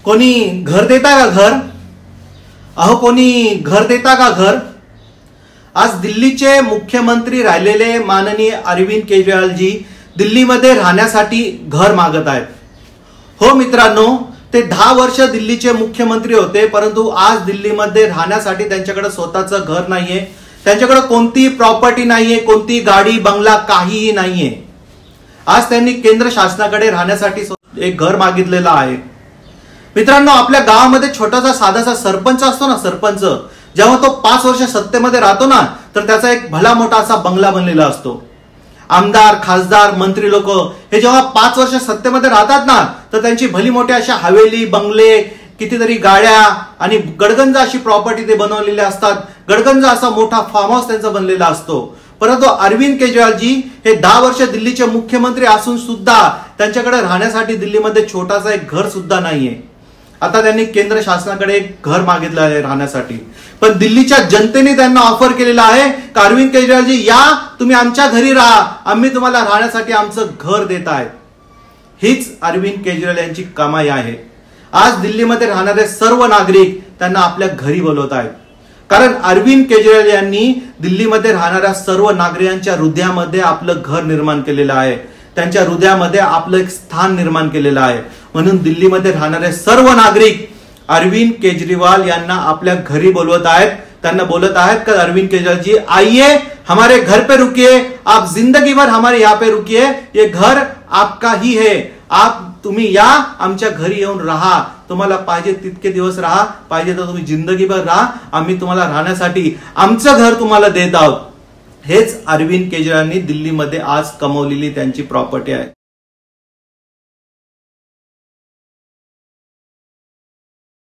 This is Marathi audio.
कोणी घर देता का घर? अहो कोणी घर देता का घर? आज दिल्लीचे मुख्यमंत्री राहिलेले माननीय अरविंद केजरीवालजी दिल्लीमध्ये राहण्यासाठी घर मागत आहेत। हो मित्रांनो, ते 10 वर्ष दिल्लीचे मुख्यमंत्री होते, परंतु आज दिल्लीमध्ये राहण्यासाठी त्यांच्याकडे स्वतःचं घर नाहीये, त्यांच्याकडे कोणती प्रॉपर्टी नाहीये, कोणती गाडी बंगला काहीही नाहीये। आज त्यांनी केंद्र शासनाकडे राहण्यासाठी एक घर मागितलेलं आहे। मित्रांनो, आपल्या गावामध्ये छोटासा साधासा सरपंच असतो ना, सरपंच जेव्हा तो 5 वर्ष सत्तेमध्ये राहतो ना, तर त्याचा एक भला मोठा असा बंगला बनलेला असतो। आमदार, खासदार, मंत्री लोक हे जेव्हा 5 वर्ष सत्तेमध्ये राहतात ना, तर त्यांची भली मोठ्या अशा हवेली, बंगले, कितीतरी गाड्या आणि गडगंज अशी प्रॉपर्टी ते बनवलेली असतात। गडगंज असा मोठा फार्म हाऊस त्यांचा बनलेला असतो। परंतु अरविंद केजरीवालजी हे 10 वर्ष दिल्लीचे मुख्यमंत्री असून सुद्धा त्यांच्याकडे राहण्यासाठी दिल्लीमध्ये छोटासा एक घर सुद्धा नाहीये। आता त्यांनी केंद्र शासनाकडे एक घर मागितलं आहे राहण्यासाठी, पण दिल्लीच्या जनतेने त्यांना ऑफर केलेला आहे की अरविंद केजरीवालजी या, तुम्ही आमच्या घरी राहा, आम्ही तुम्हाला राहण्यासाठी आमचं घर देत आहे। हीच अरविंद केजरीवाल यांची कमाई आहे। आज दिल्लीमध्ये राहणारे सर्व नागरिक त्यांना आपल्या घरी बोलवत आहेत, कारण अरविंद केजरीवाल यांनी दिल्लीमध्ये राहणाऱ्या सर्व नागरिकांच्या हृदयामध्ये आपलं घर निर्माण केलेलं आहे, त्यांच्या हृदयामध्ये आपलं एक स्थान निर्माण केलेलं आहे। म्हणून दिल्लीमध्ये राहणारे सर्व नागरिक अरविंद केजरीवाल यांना आपल्या घरी बोलवत आहेत, त्यांना बोलत आहेत की अरविंद केजरीवाल जी आइए, हमारे घर पे रुकिए, आप जिंदगी भर हमारे यहाँ पे रुकिए, ये घर आपका ही है, आप तुम्ही या, आमच्या घरी येऊन राहा, तुम्हाला पाहिजे तितके दिवस राहा, पाहिजे तर तुम्ही जिंदगीभर राहा, आम्ही तुम्हाला राहण्यासाठी आमचं घर तुम्हाला देत आहोत। हेच अरविंद केजरीवालांनी दिल्लीमध्ये आज कमवलेली त्यांची प्रॉपर्टी आहे।